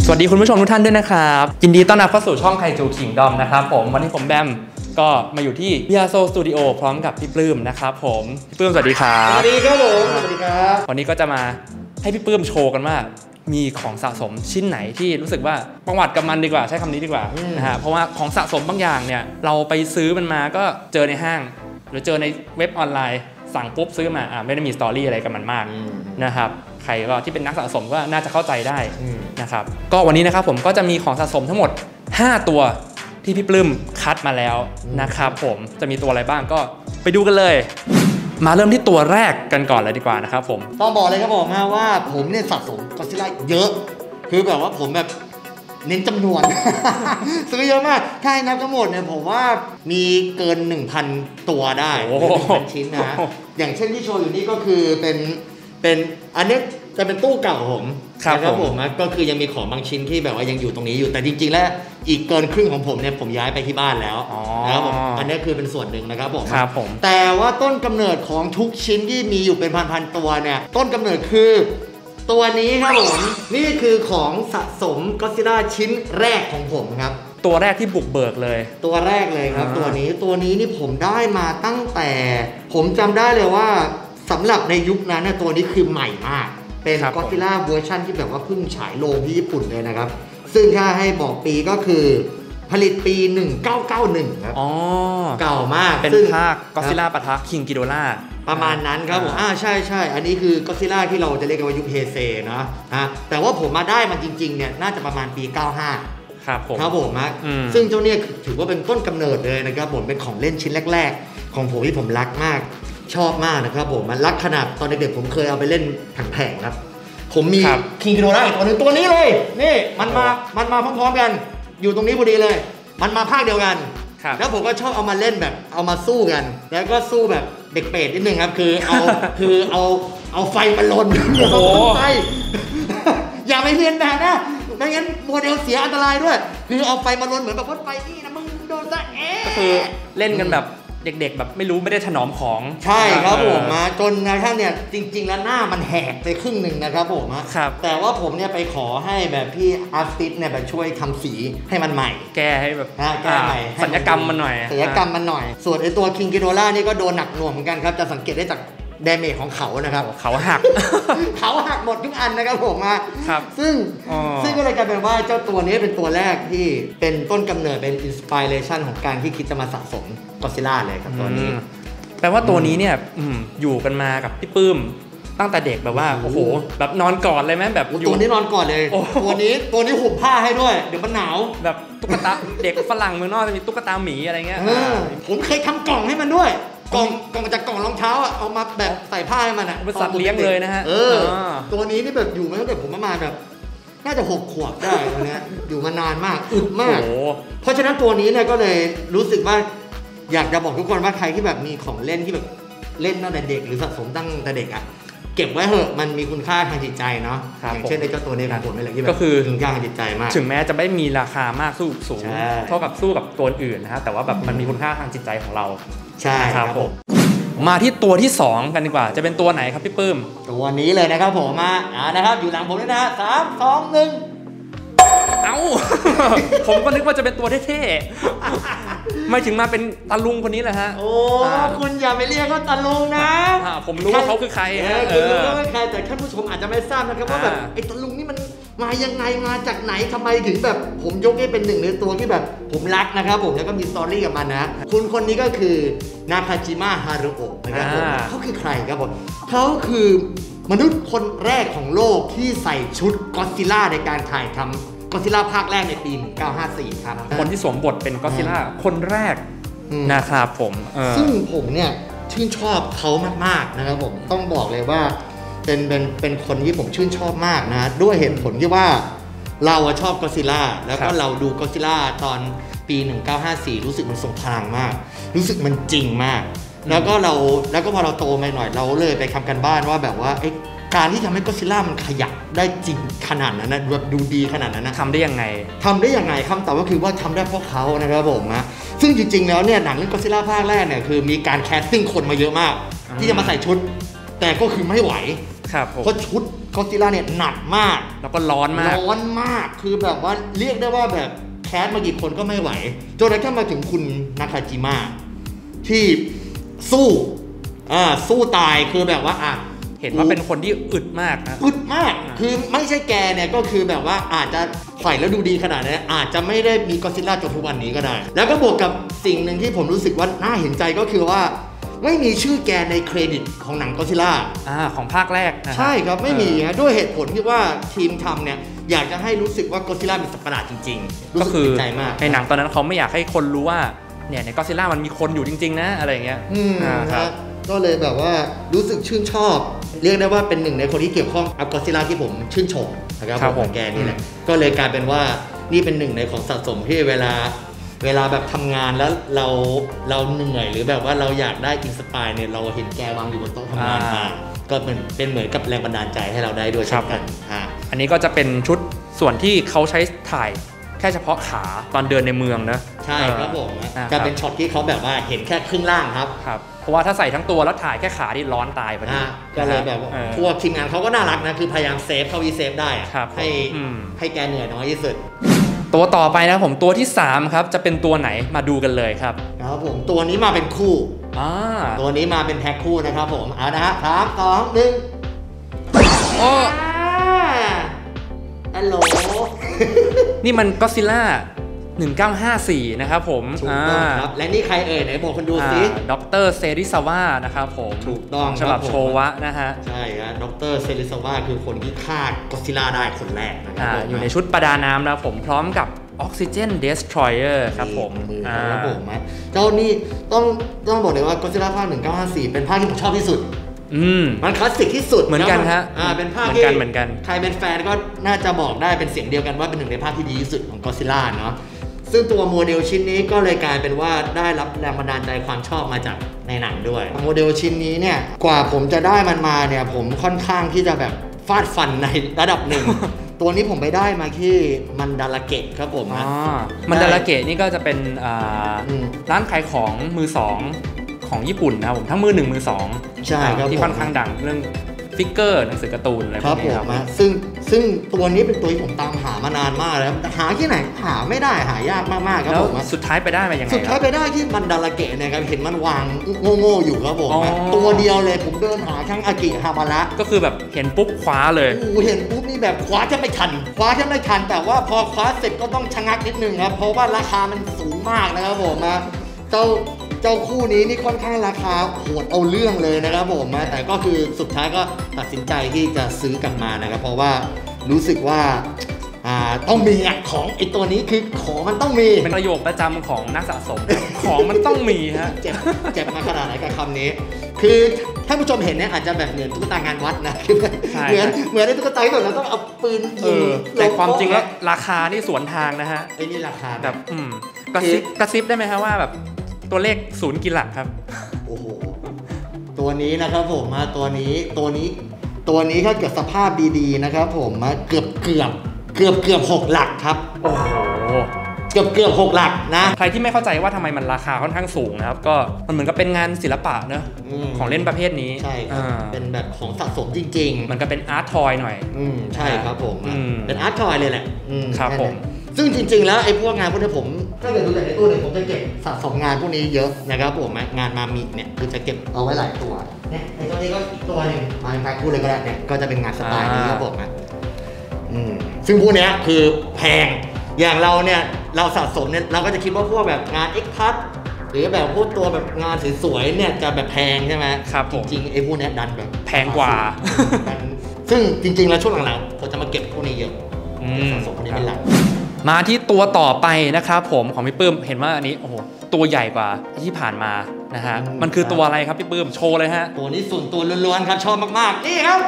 สวัสดีคุณผู้ชมทุกท่านด้วยนะครับยินดีต้อนรับเข้าสู่ช่องไคจูคิงดอมนะครับผมวันนี้ผมแบมก็มาอยู่ที่พิอาโซสตูดิโอพร้อมกับพี่ปลื้มนะครับผมพี่ปลื้มสวัสดีครับสวัสดีครับผมสวัสดีครับวันนี้ก็จะมาให้พี่ปลื้มโชว์กันว่ามีของสะสมชิ้นไหนที่รู้สึกว่าประวัติกับมันดีกว่าใช้คำนี้ดีกว่านะฮะเพราะว่าของสะสมบางอย่างเนี่ยเราไปซื้อมันมาก็เจอในห้างหรือเจอในเว็บออนไลน์สั่งปุ๊บซื้อมาไม่ได้มีสตอรี่อะไรกับมันมากนะครับใครก็ที่เป็นนักสะสมก็น่าจะเข้าใจได้นะครับก็วันนี้นะครับผมก็จะมีของสะสมทั้งหมด5ตัวที่พี่ปลื้มคัดมาแล้วนะครับผมจะมีตัวอะไรบ้างก็ไปดูกันเลยมาเริ่มที่ตัวแรกกันก่อนเลยดีกว่านะครับผมต้องบอกเลยครับผมว่าผมเนี่ยสะสมก็อดซิลล่าเยอะคือแบบว่าผมแบบเน้นจำนวน ซื้อเยอะมากถ้าให้นับทั้งหมดเนี่ยผมว่ามีเกิน 1,000 ตัวได้ 1,000 ชิ้นนะอย่างเช่นที่โชว์อยู่นี่ก็คือเป็นอันนี้จะเป็นตู้เก่าผมนะครับผมก็คือยังมีของบางชิ้นที่แบบว่ายังอยู่ตรงนี้อยู่แต่จริงๆแล้วอีกเกินครึ่งของผมเนี่ยผมย้ายไปที่บ้านแล้วนะครับผมอันนี้คือเป็นส่วนหนึ่งนะครับผมแต่ว่าต้นกำเนิดของทุกชิ้นที่มีอยู่เป็นพันๆตัวเนี่ยต้นกำเนิดคือตัวนี้ครับผมนี่คือของสะสมก็อดซิลล่าชิ้นแรกของผมครับตัวแรกที่บุกเบิกเลยตัวแรกเลยครับตัวนี้นี่ผมได้มาตั้งแต่ผมจำได้เลยว่าสำหรับในยุคนั้นตัวนี้คือใหม่มากเป็นก็อดซิลล่าเวอร์ชันที่แบบว่าเพิ่งฉายโรงที่ญี่ปุ่นเลยนะครับซึ่งถ้าให้บอกปีก็คือผลิตปี1991ครับเก่ามากเป็นภาคก็อดซิลล่าปะทะคิงกิโดล่าประมาณนั้นครับผมใช่อันนี้คือก็อดซิลล่าที่เราจะเรียกกันว่ายุคเฮเซนะแต่ว่าผมมาได้มันจริงๆเนี่ยน่าจะประมาณปี95ครับผมซึ่งเจ้าเนี่ยถือว่าเป็นต้นกำเนิดเลยนะครับผมเป็นของเล่นชิ้นแรกๆของผมที่ผมรักมากชอบมากนะครับผมมันรักขนาดตอนเด็กๆผมเคยเอาไปเล่นแผงๆครับผมมีคิงกิโดล่าอีกตัวนึงตัวนี้เลยนี่มันมาพร้อมๆกันอยู่ตรงนี้พอดีเลยมันมาภาคเดียวกันแล้วผมก็ชอบเอามาเล่นแบบเอามาสู้กันแล้วก็สู้แบบเด็กเปรตนิดนึงครับคือเอาไฟมาลนไฟอย่าไปเรียนแบบนะไม่งั้นโมเดลเสียอันตรายด้วยคือเอาไฟมาลนเหมือนแบบว่าไฟนี่นะมึงโดนซะก็คือเล่นกันแบบเด็กๆแบบไม่รู้ไม่ได้ถนอมของใช่ครับผมมาจนนะท่านเนี่ยจริงๆแล้วหน้ามันแหกไปครึ่งหนึ่งนะครับผมแต่ว่าผมเนี่ยไปขอให้แบบพี่อาร์ติสเนี่ยแบบช่วยทำสีให้มันใหม่แก้ให้แบบแก้ใหม่ศัลยกรรมมันหน่อยส่วนไอตัวคิงกิโดล่านี่ก็โดนหนักหน่วงเหมือนกันครับจะสังเกตได้จากเดเมจของเขานะครับเขาหักหมดทุกอันนะครับผมซึ่งก็เลยกลายเป็นว่าเจ้าตัวนี้เป็นตัวแรกที่เป็นต้นกำเนิดเป็นอินสปิเรชันของการที่คิดจะมาสะสมก็อดซิลล่าเลยครับตัวนี้แปลว่าตัวนี้เนี่ยอยู่กันมากับพี่ปื้มตั้งแต่เด็กแบบว่าโอ้โหแบบนอนกอดเลยไหมแบบตัวนี้นอนกอดเลยตัวนี้หุบผ้าให้ด้วยเดี๋ยวมันหนาวแบบตุ๊กตาเด็กฝรั่งเมืองนอกจะมีตุ๊กตาหมีอะไรเงี้ยผมเคยทำกล่องให้มันด้วยกล่องจากกล่องรองเท้าเอามาแบบใส่ผ้าให้มันเป็นสัตว์เลี้ยงเลยนะฮะตัวนี้นี่แบบอยู่มาตั้งแต่ผมประมาณแบบน่าจะ6 ขวบได้ตัวนี้อยู่มานานมากอึดมากเพราะฉะนั้นตัวนี้เนี่ยก็เลยรู้สึกว่าอยากจะบอกทุกคนว่าใครที่แบบมีของเล่นที่แบบเล่นตั้งแต่เด็กหรือสะสมตั้งแต่เด็กเก็บไว้เถอะมันมีคุณค่าทางจิตใจเนาะอย่างเช่นในเจ้าตัวนี้ของผมนี่แหละที่แบบคุณค่าทางจิตใจมากถึงแม้จะไม่มีราคามากสูงเท่ากับสู้กับตัวอื่นนะฮะแต่ว่าแบบมันมีคุณค่าทางจิตใจของเราใช่ครับผมมาที่ตัวที่2กันดีกว่าจะเป็นตัวไหนครับพี่ปื้มตัวนี้เลยนะครับผมนะครับอยู่หลังผมด้วยนะ3 2 1 ผมก็นึกว่าจะเป็นตัวเท่ๆไม่ถึงมาเป็นตาลุงคนนี้แหละฮะโอ้คุณอย่าไปเรียกเขาตาลุงนะผมรู้ว่าเขาคือใครคุณรู้ว่าใครแต่ท่านผู้ชมอาจจะไม่ทราบนะครับว่าแบบไอ้ตาลุงนี่มันมายังไงมาจากไหนทำไมถึงแบบผมยกให้เป็นหนึ่งในตัวที่แบบผมรักนะครับผมแล้วก็มีสตอรี่กับมันนะคุณคนนี้ก็คือนาคาจิมะฮารุโอะนะครับผมเขาคือใครครับผมเขาคือมนุษย์คนแรกของโลกที่ใส่ชุดก็อดซิลล่าในการถ่ายทำก็อดซิลล่าภาคแรกในปี1954ครับคนที่สวมบทเป็นก็อดซิลล่าคนแรกนะครับผมซึ่งผมเนี่ยชื่นชอบเขามากๆนะครับผมต้องบอกเลยว่าเป็นคนที่ผมชื่นชอบมากนะด้วยเหตุผลที่ว่าเราชอบก็อดซิลล่าแล้วก็เราดูก็อดซิลล่าตอนปี1954รู้สึกมันทรงพลังมากรู้สึกมันจริงมากแล้วก็พอเราโตมาหน่อยเราเลยไปทำกันบ้านว่าแบบว่าการที่ทำให้ก็อดซิลล่ามันขยับได้จริงขนาดนั้นนะแบบดูดีขนาดนั้นนะทำได้ยังไงคำตอบก็คือว่าทำได้เพราะเขานะครับผมซึ่งจริงๆแล้วเนี่ยหนังเรื่องก็อดซิลล่าภาคแรกเนี่ยคือมีการแคสติ้งคนมาเยอะมากที่จะมาใส่ชุดแต่ก็คือไม่ไหวเพราะชุดก็ซิล่าเนี่ยหนักมากแล้วก็ร้อนมากคือแบบว่าเรียกได้ว่าแบบแคสมากี่คนก็ไม่ไหวจนกระทั่งมาถึงคุณนาคาจิมะที่สู้ตายคือแบบว่าเห็นว่าเป็นคนที่อึดมากคือไม่ใช่แกเนี่ยก็คือแบบว่าอาจจะใส่แล้วดูดีขนาดนี้อาจจะไม่ได้มีก็ซิล่าจนทุกวันนี้ก็ได้แล้วก็บวกกับสิ่งหนึ่งที่ผมรู้สึกว่าน่าเห็นใจก็คือว่าไม่มีชื่อแกในเครดิตของหนังก็ซิล่าของภาคแรกใช่ครับไม่มีนะด้วยเหตุผลที่ว่าทีมทำเนี่ยอยากจะให้รู้สึกว่าก็ซิล่าเป็นสัตว์ประหลาดจริงๆก็คือใจมากในหนังตอนนั้นเขาไม่อยากให้คนรู้ว่าเนี่ยในก็ซิล่ามันมีคนอยู่จริงๆนะอะไรอย่างเงี้ยครับก็เลยแบบว่ารู้สึกชื่นชอบเรียกได้ว่าเป็นหนึ่งในคนที่เกี่ยวข้องกับก็ซิล่าที่ผมชื่นชมนะครับผมแกนี่แหละก็เลยกลายเป็นว่านี่เป็นหนึ่งในของสะสมที่เวลาแบบทำงานแล้วเราเหนื่อยหรือแบบว่าเราอยากได้อินสปายเนี่ยเราเห็นแกวางอยู่บนโต๊ะทำงานมาก็เป็นเหมือนกับแรงบันดาลใจให้เราได้ด้วยเช่นกันอันนี้ก็จะเป็นชุดส่วนที่เขาใช้ถ่ายแค่เฉพาะขาตอนเดินในเมืองนะใช่ครับผมจะเป็นช็อตที่เขาแบบว่าเห็นแค่ครึ่งล่างครับเพราะว่าถ้าใส่ทั้งตัวแล้วถ่ายแค่ขาที่ร้อนตายไปก็เลยแบบพวกทีมงานเขาก็น่ารักนะคือพยายามเซฟเท่าที่เซฟได้ให้แกเหนื่อยน้อยที่สุดตัวต่อไปนะผมตัวที่3ครับจะเป็นตัวไหนมาดูกันเลยครับครับผมตัวนี้มาเป็นคู่ตัวนี้มาเป็นแพ็คคู่นะครับผมเอานะฮะ3 2 1 โอ้ฮัลโหลนี่มันก็ซิล่า1954นะครับผมถูกต้องครับและนี่ใครเอ่ยไหนบอกคนดูสิดร.เซริซาวะนะครับผมถูกต้องฉบับโชวะนะฮะใช่ครับดร.เซริซาวะคือคนที่ฆ่าก็ซิล่าได้คนแรกนะครับอยู่ในชุดประดาน้ำนะผมพร้อมกับออกซิเจนเดสทรอยเออร์ครับผมครับผมเจ้านี่ต้องบอกเลยว่าก็ซิล่าภาค1954เป็นภาคที่ผมชอบที่สุดมันคลาสสิกที่สุดเหมือนกันฮะเป็นภาคที่เหมือนกันใครเป็นแฟนก็น่าจะบอกได้เป็นเสียงเดียวกันว่าเป็นหนึ่งในภาคที่ดีที่สุดของก็ซิล่าเนาะซึ่งตัวโมเดลชิ้นนี้ก็เลยกลายเป็นว่าได้รับแรงบันดาลใจความชอบมาจากในหนังด้วยโมเดลชิ้นนี้เนี่ยกว่าผมจะได้มันมาเนี่ยผมค่อนข้างที่จะแบบฟาดฟันในระดับหนึ่ง ตัวนี้ผมไปได้มาที่มันดาราเกะครับผมมันดาราเกะนี่ก็จะเป็นร้านขายของมือสองของญี่ปุ่นนะครับผมทั้งมือ1มือ2 ใช่ครับที่ค่อนข้างดังเรื่องฟิกเกอร์หนังสือการ์ตูนอะไรพวกนี้ครับซึ่งตัวนี้เป็นตัวที่ผมตามหามานานมากแล้วหาที่ไหนหาไม่ได้หายากมากๆครับผมสุดท้ายไปได้มายังไงสุดท้ายไปได้ที่มันดาราเกะเนี่ยครับเห็นมันวางโง่ๆอยู่ครับผมตัวเดียวเลยผมเดินหาทั้งอากิฮามาระก็คือแบบเห็นปุ๊บคว้าเลยเห็นปุ๊บนี่แบบคว้าแทบไม่ทันแต่ว่าพอคว้าเสร็จก็ต้องชะงักนิดนึงครับเพราะว่าราคามันสูงมากนะครับผมเจ้าคู่นี้นี่ค่อนข้างราคาโหดเอาเรื่องเลยนะครับผมแต่ก็คือสุดท้ายก็ตัดสินใจที่จะซื้อกลับมานะครับเพราะว่ารู้สึกว่าต้องมีของไอตัวนี้คือของมันต้องมีเป็นประโยคประจำของนักสะสม ของมันต้องมีฮะเจ็บมาขนาดไหนกับคำนี้คือท่านผู้ชมเห็นเนี่ยอาจจะแบบเหมือนตุ๊กตางานวัดนะเหมือนในตุ๊กตาที่แบบเราต้องเอาปืนยิงแต่ความจริงแล้วราคานี่สวนทางนะฮะไอ้นี่ราคาแบบกระซิบได้ไหมฮะว่าแบบตัวเลข0กี่หลักครับโอ้โหตัวนี้นะครับผมตัวนี้ถ้าเกิดสภาพดีๆนะครับผมเกือบ6หลักครับโอ้โหเกือบ6หลักนะใครที่ไม่เข้าใจว่าทำไมมันราคาค่อนข้างสูงนะครับก็มันเหมือนกับเป็นงานศิลปะเนอะของเล่นประเภทนี้ใช่เป็นแบบของสะสมจริงๆมันก็เป็นอาร์ตทอยหน่อยใช่ครับผมเป็นอาร์ตทอยเลยแหละครับผมซึ่งจริงๆแล้วไอ้พวกงานพวกนี้ผมถ้าเกิดดูจากในตู้เนี่ยผมจะเก็บสะสมงานพวกนี้เยอะนะครับผมงานมามิเนี่ยคือจะเก็บเอาไว้หลายตัวเนี่ยไอ้ตัวนี้ก็อีกตัวนึงมาเป็นแพ็คคู่เลยก็ได้เนี่ยก็จะเป็นงานสไตล์นี้ครับผมซึ่งพวกนี้คือแพงอย่างเราเนี่ยเราสะสมเนี่ยเราก็จะคิดว่าพวกแบบงานเอ็กซ์พัทหรือแบบพวกตัวแบบงานสวยๆเนี่ยจะแบบแพงใช่ไหมครับจริงๆไอ้พวกนี้ดันแบบแพงกว่าซึ่งจริงๆแล้วช่วงหลังๆผมจะมาเก็บพวกนี้เยอะสะสมพวกนี้เป็นหลักมาที่ตัวต่อไปนะครับผมของพี่ปื้มเห็นว่าอันนี้โอ้โหตัวใหญ่กว่าที่ผ่านมานะฮะมันคือตัวอะไรครับพี่ปื้มโชว์เลยฮะตัวนี้ส่วนตัวล้วนๆครับชอบมากๆนี่ครับ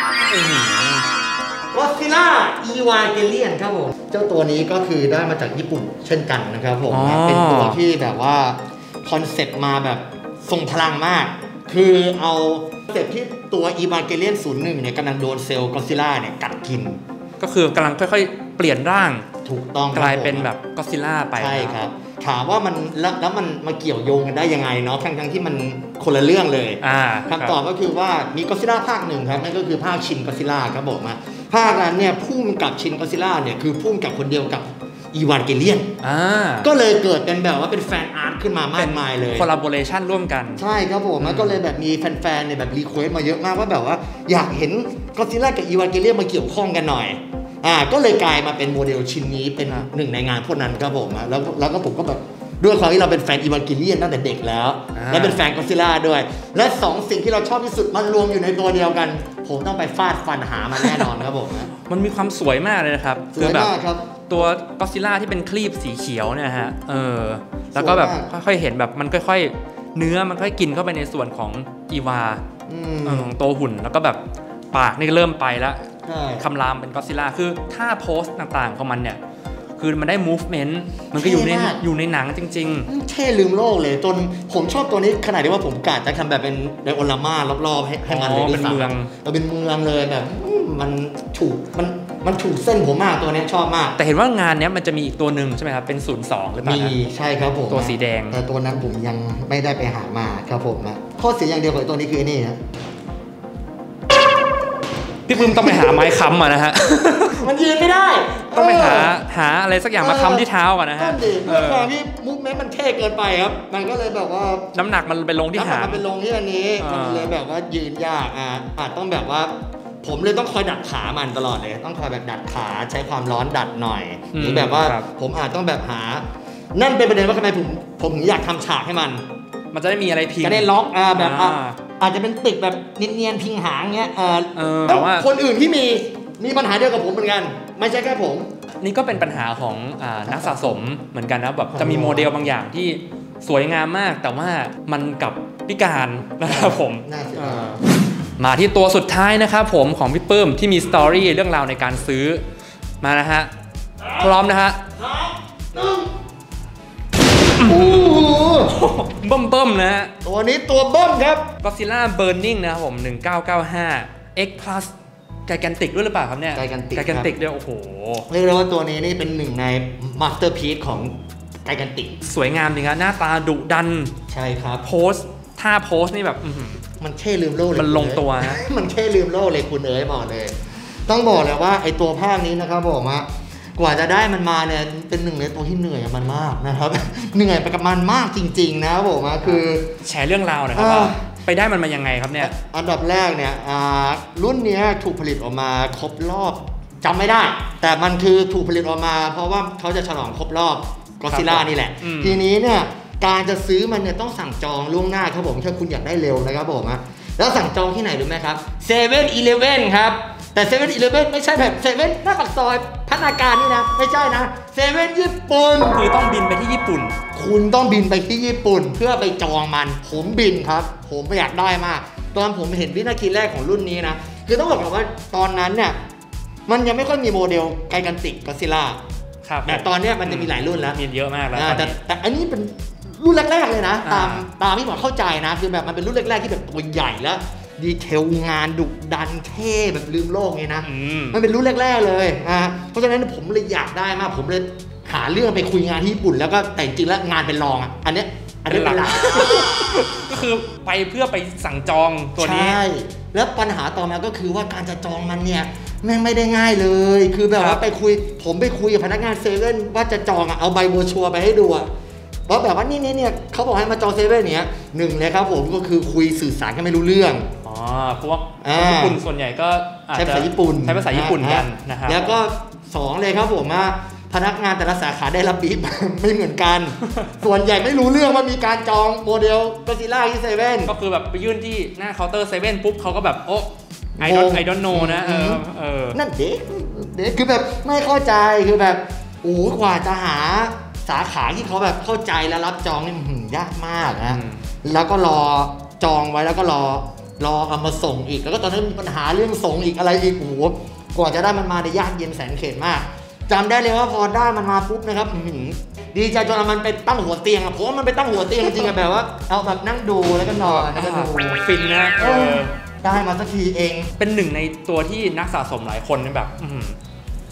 ก็ซิล่าอีวาเกเลียนครับผมเจ้าตัวนี้ก็คือได้มาจากญี่ปุ่นเช่นกันนะครับผมเป็นตัวที่แบบว่าคอนเซ็ปต์มาแบบทรงพลังมากคือเอาคอนเซ็ปต์ที่ตัวอีวาเกเลียน01เนี่ยกำลังโดนเซลล์ก็ซิล่าเนี่ยกัดกินก็คือกำลังค่อยๆเปลี่ยนร่างถูกต้องกลายเป็นแบบก็ซิล่าไปใช่ครับถามว่ามันแล้วมันมาเกี่ยวโยงกันได้ยังไงเนาะทั้งที่มันคนละเรื่องเลยคำตอบก็คือว่ามีก็อดซิลล่าภาคหนึ่งครับนั่นก็คือภาคชินก็อดซิลล่าครับผมภาคนั้นเนี่ยพุ่งกับชินก็อดซิลล่าเนี่ยคือพุ่งกับคนเดียวกับอีวานเกเลียนก็เลยเกิดเป็นแบบว่าเป็นแฟนอาร์ตขึ้นมามากมายเลยคอลลาโบเรชันร่วมกันใช่ครับผมก็เลยแบบมีแฟนๆเนี่ยแบบรีเควสมาเยอะมากว่าแบบว่าอยากเห็นก็อดซิลล่ากับอีวานเกเลียนมาเกี่ยวข้องกันหน่อยก็เลยกลายมาเป็นโมเดลชิ้นนี้เป็นหนึ่งในงานพวกนั้นครับผมแล้วก็ผมก็แบบด้วยความที่เราเป็นแฟนอีวานเกเลียนตั้งแต่เด็กแล้วและเป็นแฟนก็อดซิลล่าด้วยและ2สิ่งที่เราชอบที่สุดมันรวมอยู่ในตัวเดียวกันผมต้องไปฟาดฟันหามาแน่นอนครับผมมันมีความสวยมากเลยนะครับสวยมากครับตัวก็อดซิลล่าที่เป็นครีบสีเขียวเนี่ยฮะแล้วก็แบบค่อยๆเห็นแบบมันค่อยๆเนื้อมันค่อยกินเข้าไปในส่วนของอีวาตัวหุ่นแล้วก็แบบปากนี่เริ่มไปแล้วคำรามเป็นก็อดซิลล่าคือถ้าโพสต์ต่างๆของมันเนี่ยคือมันได้ movement มันก็อยู่ในหนังจริงๆเท่ลืมโลกเลยจนผมชอบตัวนี้ขนาดที่ว่าผมกะจะทำแบบเป็นไดโอลาม่ารอบๆให้มันเลยเป็นเมืองเป็นเมืองเลยแบบมันถูกเส้นผมมากตัวนี้ชอบมากแต่เห็นว่างานนี้มันจะมีอีกตัวหนึ่งใช่ไหมครับเป็น02หรือเปล่ามีใช่ครับผมตัวสีแดงแต่ตัวนั้นผมยังไม่ได้ไปหามาครับผมข้อเสียอย่างเดียวของตัวนี้คือนี่นะพี่ปื้มต้องไปหาไม้ค้ำนะฮะมันยืนไม่ได้ต้องไปหาอะไรสักอย่างมาค้ำที่เท้าก่อนนะฮะเมื่อความที่มุกเมนต์มันเท่เกินไปครับมันก็เลยแบบว่าน้ำหนักมันไปลงที่หางมันไปลงที่อันนี้มันเลยแบบว่ายืนยากอาจต้องแบบว่าผมเลยต้องคอยดัดขามันตลอดเลยต้องคอยแบบดัดขาใช้ความร้อนดัดหน่อยหรือแบบว่าผมอาจต้องแบบหานั่นเป็นประเด็นว่าทำไมผมถึงอยากทำฉากให้มันจะได้มีอะไรพิงจะได้ล็อกแบบอาจจะเป็นติดแบบเนียนๆพิงหางเงี้ยแต่ว่าคนอื่นที่มีปัญหาเดียวกับผมเหมือนกันไม่ใช่แค่ผมนี่ก็เป็นปัญหาของนักสะสมเหมือนกันนะแบบจะมีโมเดลบางอย่างที่สวยงามมากแต่ว่ามันกับพิการนะครับผมมาที่ตัวสุดท้ายนะครับผมของพี่ปื้มที่มีสตอรี่เรื่องราวในการซื้อมานะฮะพร้อมนะฮะเบิ่มนะฮะตัวนี้ตัวเบิ่มครับ Godzilla Burning นะครับผม1995 X Plus ไกแกนติกด้วยหรือเปล่าครับเนี่ยไกแกนติกด้วยโอ้โหเรียกได้ว่าตัวนี้นี่เป็นหนึ่งในมาสเตอร์พีซของไกแกนติกสวยงามจริงครับหน้าตาดุดันใช่ครับโพสท่าโพสนี่แบบมันเท่ลืมโลกเลยมันลงตัวฮะมันเท่ลืมโลกเลยคุณบอกเลยต้องบอกเลยว่าไอตัวภาคนี้นะครับบอกว่ากว่าจะได้มันมาเนี่ยเป็นหนึ่งในตัวที่เหนื่อยมันมากนะครับเหนื่อยไปกับมันมากจริงๆนะบอกว่าคือแชร์เรื่องราวหน่อยครับว่าไปได้มันมายังไงครับเนี่ยอันดับแรกเนี่ยรุ่นนี้ถูกผลิตออกมาครบรอบจำไม่ได้แต่มันคือถูกผลิตออกมาเพราะว่าเขาจะฉลองครบรอบก็อดซิลล่านี่แหละทีนี้เนี่ยการจะซื้อมันเนี่ยต้องสั่งจองล่วงหน้าครับผมถ้าคุณอยากได้เร็วนะครับผมแล้วสั่งจองที่ไหนรู้ไหมครับ7-Eleven ครับแต่7-Eleven ไม่ใช่แบบ7หน้าปากซอยพัฒนาการนี่นะไม่ใช่นะ7ญี่ปุ่นคือต้องบินไปที่ญี่ปุ่นคุณต้องบินไปที่ญี่ปุ่นเพื่อไปจองมันผมบินครับผมอยากได้มากตอนผมเห็นวินาทีแรกของรุ่นนี้นะคือต้องบอกว่าตอนนั้นเนี่ยมันยังไม่ค่อยมีโมเดลไกแกนติกก็อดซิลล่าแต่ตอนนี้มันจะมีหลายรุ่นแล้วมีเยอะมากแล้วแต่อันนี้เป็นรุ่นแรกๆเลยนะตามที่ผมเข้าใจนะคือแบบมันเป็นรุ่นแรกๆที่แบบตัวใหญ่แล้วดีเทลงานดุดันเท่แบบลืมโลกไงนะมันเป็นรุ่นแรกๆเลยเพราะฉะนั้นผมเลยอยากได้มากผมเลยหาเรื่องไปคุยงานที่ญี่ปุ่นแล้วก็แต่จริงแล้วงานเป็นรองอันนี้เป็นหลักก็คือไปเพื่อไปสั่งจองตัวนี้ใช่แล้วปัญหาต่อมาก็คือว่าการจะจองมันเนี่ยแม่งไม่ได้ง่ายเลยคือแบบว่าผมไปคุยกับพนักงาน7ว่าจะจองเอาใบโบชัวร์ไปให้ดูเพราะแบบว่านี่เนี่ยเขาบอกให้มาจอง7เนี่ยหนึ่งเลยครับผมก็คือคุยสื่อสารกันไม่รู้เรื่องพวกญี่ปุ่นส่วนใหญ่ก็ใช้ภาษาญี่ปุ่นกันนะครับแล้วก็2เลยครับผมพนักงานแต่ละสาขาได้รับบีบไม่เหมือนกันส่วนใหญ่ไม่รู้เรื่องว่ามีการจองโมเดลก็อดซิลล่าที่7 ก็คือแบบไปยื่นที่หน้าเคาน์เตอร์7ปุ๊บเขาก็แบบโอ้ไอดอนโนนะนั่นเด็กคือแบบไม่เข้าใจคือแบบกว่าจะหาสาขาที่เขาแบบเข้าใจและรับจองนี่ยากมากนะแล้วก็รอจองไว้แล้วก็รอเอามาส่งอีกแล้วก็ตอนนั้นมีปัญหาเรื่องส่งอีกอะไรอีกกว่าจะได้มันมาในยากเย็นแสนเข็ญมากจำได้เลยว่าพอได้มันมาปุ๊บนะครับดีใจจนมันไปตั้งหัวเตียงผมว่ามันไปตั้งหัวเตียงจริงๆแบบว่าเอาแบบนั่งดูแล้วก็นอนแล้วก็ดูฟินนะได้มาสักทีเองเป็นหนึ่งในตัวที่นักสะสมหลายคนแบบ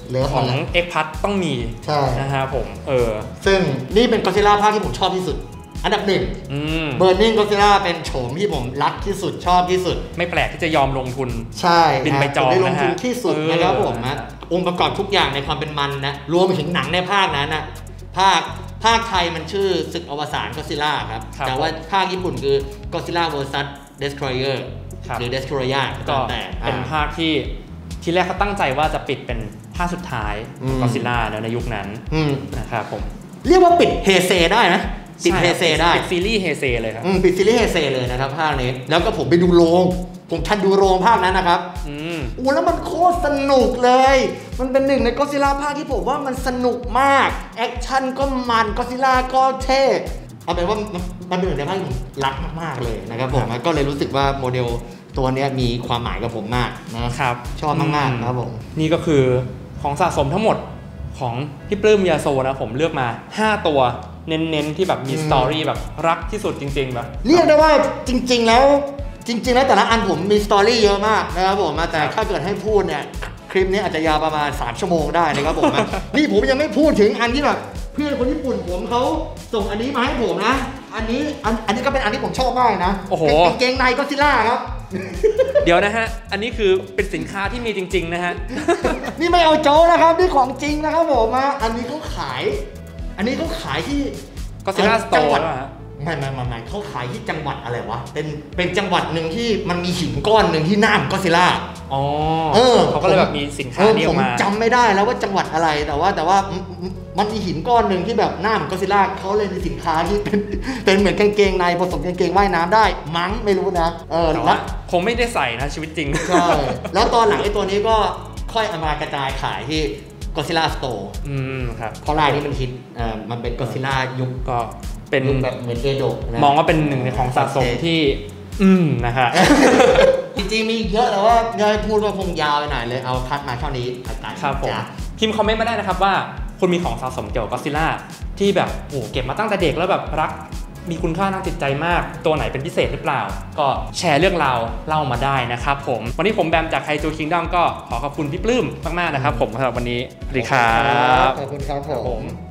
เหลือของเอ็กพัทต้องมีใช่นะฮะผมซึ่งใช่เป็นก็อดซิลล่าภาคที่ผมชอบที่สุดอันดับหนึ่งเบอร์นิ่งก็อดซิลล่าเป็นโฉมที่ผมรักที่สุดชอบที่สุดไม่แปลกที่จะยอมลงทุนใช่บินไปจองได้ลงทุนที่สุดนะครับผมนะองค์ประกอบทุกอย่างในความเป็นมันนะรวมไปถึงหนังในภาคนั้นนะภาคไทยมันชื่อศึกอวสานก็อดซิลล่าครับแต่ว่าภาคญี่ปุ่นคือก็อดซิลล่า vs Destroyer หรือ Destroyer ก็เป็นภาคที่แรกเขาตั้งใจว่าจะปิดเป็นภาคสุดท้ายก็อดซิลล่าในยุคนั้นนะครับผมเรียกว่าปิดเฮเซได้นะปิดเฮเซได้ปิดซีรีส์เฮเซเลยครับปิดซีรีส์เฮเซเลยนะครับภาคนี้แล้วก็ผมไปดูโรงผมทันดูโรงภาคนั้นนะครับแล้วมันโคตรสนุกเลยมันเป็นหนึ่งในก็อดซิลล่าภาคที่ผมว่ามันสนุกมากแอคชั่นก็มันก็อดซิลล่าก็เท่เอาเป็นว่ามันเป็นหนึ่งในภาคที่ผมรักมากๆเลยนะครับผมก็เลยรู้สึกว่าโมเดลตัวนี้มีความหมายกับผมมากนะครับชอบมากๆครับผมนี่ก็คือของสะสมทั้งหมดของพี่ปลื้มยาโซนะผมเลือกมา5ตัวเน้นๆที่แบบมีสตอรี่แบบรักที่สุดจริงๆแบบเรียกได้ว่าจริงๆแล้วแต่ละอันผมมีสตอรี่เยอะมากนะครับผมแต่ถ้าเกิดให้พูดเนี่ยคลิปนี้อาจจะยาวประมาณ3ชั่วโมงได้นะครับผมนี่ผมยังไม่พูดถึงอันที่แบบเพื่อนคนญี่ปุ่นผมเขาส่งอันนี้มาให้ผมนะอันนี้ก็เป็นอันที่ผมชอบมากนะโอ้โหกางเกงในก็อดซิลล่าครับเดี๋ยวนะฮะอันนี้คือเป็นสินค้าที่มีจริงๆนะฮะนี่ไม่เอาโจ้นะครับนี่ของจริงนะครับผมอันนี้เขาขายที่ก็อดซิลล่าสโตร์ไม่เขาขายที่จังหวัดอะไรวะเป็นจังหวัดหนึ่งที่มันมีหินก้อนหนึ่งที่หน้ามันก็อดซิลล่าเขาก็เลยแบบมีสินค้านี้ออกมาผมจำไม่ได้แล้วว่าจังหวัดอะไรแต่ว่ามันมีหินก้อนหนึ่งที่แบบหน้ามันก็อดซิลล่าเขาเลยมีสินค้าที่เป็นเหมือนกางเกงในผสมกางเกงว่ายน้ำได้มั้งไม่รู้นะแล้วคงไม่ได้ใส่นะชีวิตจริงใช่แล้วตอนหลังไอ้ตัวนี้ก็ค่อยเอามากระจายขายที่ก็อดซิลล่าสโตร์ครับเพราะลายนี้มันฮิตมันเป็นก็อดซิลล่ายุคก็เป็นแบบเหมือนเอโดะมองว่าเป็นหนึ่งในของสะสมที่นะฮะจริงๆมีเยอะแต่ว่าเดี๋ยวพูดว่าคงยาวไปหน่อยเลยเอาคัดมาเท่านี้ครับผมพิมพ์คอมเมนต์มาได้นะครับว่าคุณมีของสะสมเกี่ยวกับก็อดซิลล่าที่แบบโอ้เก็บมาตั้งแต่เด็กแล้วแบบรักมีคุณค่าทางจิตใจมากตัวไหนเป็นพิเศษหรือเปล่าก็แชร์เรื่องราวเล่ามาได้นะครับผมวันนี้ผมแบมจากไฮจูคิงดอมก็ขอขอบคุณพี่ปลื้มมากๆนะครับผมสำหรับวันนี้สวัสดีครับขอบคุณครับผม